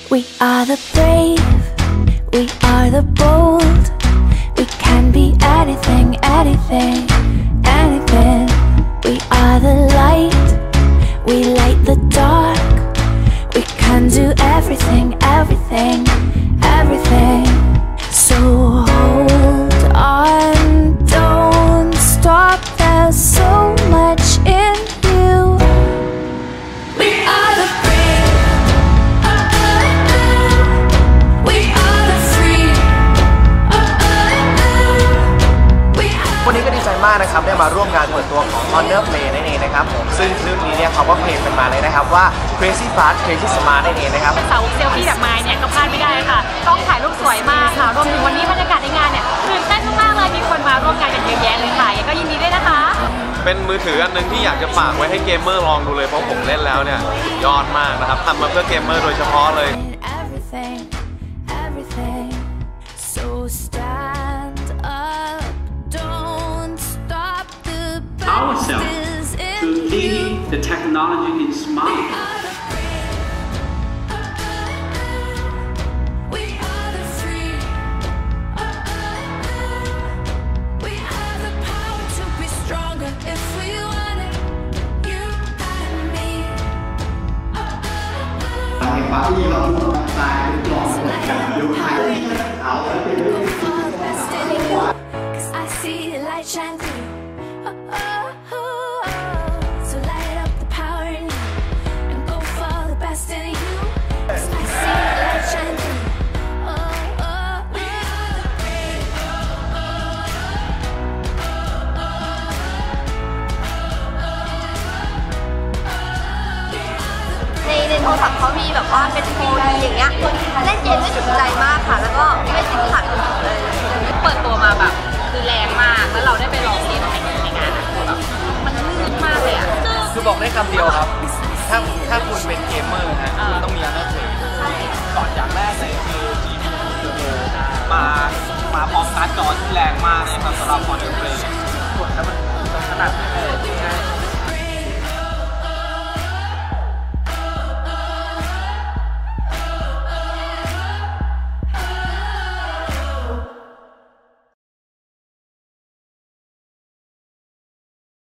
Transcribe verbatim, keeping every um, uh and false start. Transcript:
We are the brave, we are the bold. We can be anything, anything, anything. We are the light, we light the dark. We can do everything, everything, everything. So hold on, don't stop, there's so much in you. We are the brave, oh, oh, oh. We are the free, oh, oh, oh. We are วันนี้ก็ดีใจมากนะครับได้มาร่วมงานเปิดตัวของ Amornphoto นั่นเองนะครับผมซึ่งรุ่นนี้เนี่ยเขาก็เพลงเป็นมาเลยนะครับว่า Crazy Fast Crazy Smart นั่นเองนะครับสาวเซลฟี่แบบไม้เนี่ยก็พลาดไม่ได้ค่ะต้องถ่ายรูปสวยมากค่ะรวมถึงวันนี้บรรยากาศในงานเนี่ยตื่นเต้นมากเลยมีคนมาร่วมงานกันเยอะแยะเลยค่ะก็ยินดีด้วยนะคะเป็นมือถืออันนึงที่อยากจะฝากไว้ให้เกมเมอร์ลองดูเลยเพราะผมเล่นแล้วเนี่ยยอดมากนะครับทำมาเพื่อเกมเมอร์โดยเฉพาะเลย ourselves to lead the technology in smart. I see the light shine through. Oh, oh, oh, oh. So light up the power in you and go for the best in you. I see the light shine through. Oh, oh, oh. We are the brave. Oh, oh, oh, oh. ในในโทรศัพท์เขามีแบบว่าเป็นโฟนอย่างเงี้ยเล่นเกมได้จุใจมากค่ะแล้วก็ไม่ติดขัดเลยเปิดตัวมาแบบคือแรงมากแล้วเราได้ไปลองเล่นในงานแบบมันลื่นมากเลยอ่ะคือบอกได้คำเดียวครับถ้าถ้าคุณเป็นเกมเมอร์ฮะคุณต้องมีอันนั้นเลยก่อนอย่างแรกเลยคือ จี พี ยู มามาพร้อมการ์ดจอที่แรงมากเลยครับสำหรับคอนเทนต์เลยส่วนแล้วมันขนาดง่าย